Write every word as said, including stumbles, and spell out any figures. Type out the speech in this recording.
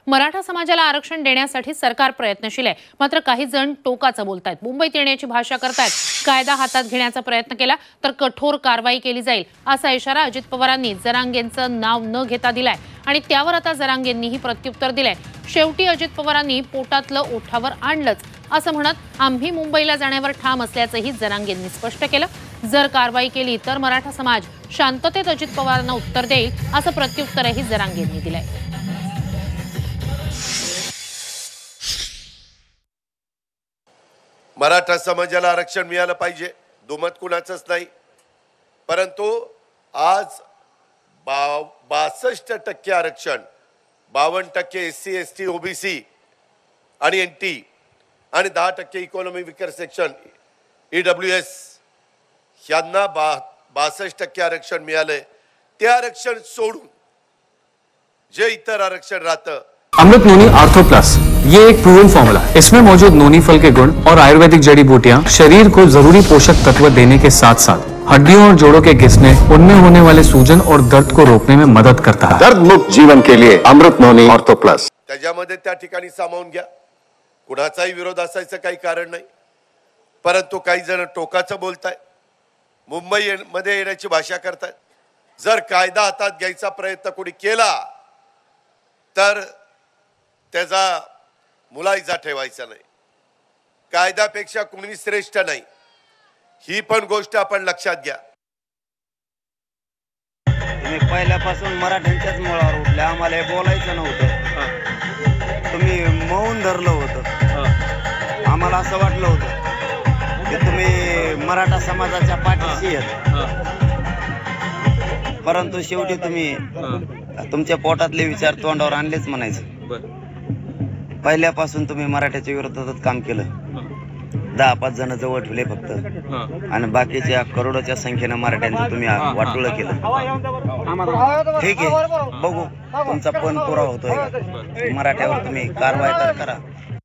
मराठा समाजाला आरक्षण देण्यासाठी सरकार प्रयत्नशील आहे, मात्र काही जण टोकाचं बोलतायत, मुंबईत येण्याची भाषा करतायत, कायदा हातात घेण्याचा प्रयत्न केला तर कठोर कारवाई केली जाईल असा इशारा अजित पवारांनी जरांगेंचं नाव न घेता दिलाय आणि त्यावर आता जरांगेंनीही प्रत्युत्तर दिलंय। शेवटी अजित पवारांनी पोटातलं ओठावर आणलंच असं म्हणत आम्ही मुंबईला जाण्यावर ठाम असल्याचंही जरांगेंनी स्पष्ट केलं। जर कारवाई केली तर मराठा समाज शांततेत अजित पवारांना उत्तर देईल असं प्रत्युत्तरही जरांगेंनी दिलंय। मराठा समाजाला आरक्षण मिळालं पाहिजे, दुमत कुणाचंच नाही, परंतु आज बासष्ट टक्के आरक्षण, बावन्न टक्के S C S T OBC आणि एन टी आणि दहा टक्के economy weaker section E W S यांना बा बासष्ट टक्के आरक्षण मिळालंय। ते आरक्षण सोडून जे इतर आरक्षण राहतं। अमृत नोनी आर्थो प्लस ये एक प्रूवन फॉर्मूला है। इसमें मौजूद नोनी फल के गुण और आयुर्वेदिक जड़ी बूटियां शरीर को जरूरी पोषक तत्व देने के साथ साथ हड्डियों और जोड़ों के घिसने, उनमें होने वाले सूजन और दर्द को रोकने में मदद करता है। दर्द मुक्त जीवन के लिए अमृत नोनी आर्थो प्लस। त्याच्यामध्ये त्या ठिकाणी सामावून घ्या, कुणाचाही विरोध असायचं काही कारण नाही, परंतु काही जण टोकाचं बोलतायत, मुंबई मध्ये येण्याची भाषा करतायत। जर कायदा हातात घ्यायचा प्रयत्न कोणी केला तर त्याचा मुलायजा ठेवायचा नाही। कायद्यापेक्षा कोणी श्रेष्ठ नाही, ही पण गोष्ट आपण लक्षात घ्या। तुम्ही पहिल्यापासून मराठ्यांच्याच मुळावर उठले, आम्हाला हे बोलायचं नव्हतं, तुम्ही मौन धरलं होतं। आम्हाला असं वाटलं होतं की तुम्ही मराठा समाजाच्या पाठीशी आहेत, परंतु शेवटी तुम्ही तुमच्या पोटातले विचार तोंडावर आणलेच म्हणायचं। पहिल्यापासून तुम्ही मराठ्याच्या विरोधात काम केलं, दहा पाच जण जवळ ठेवले फक्त, आणि बाकीच्या करोडोच्या संख्येनं मराठ्यांचं तुम्ही वाटोळं केलं। ठीक आहे, बघू तुमचा पण पुरावा होतोय का, मराठ्यावर तुम्ही कारवाई तर करा।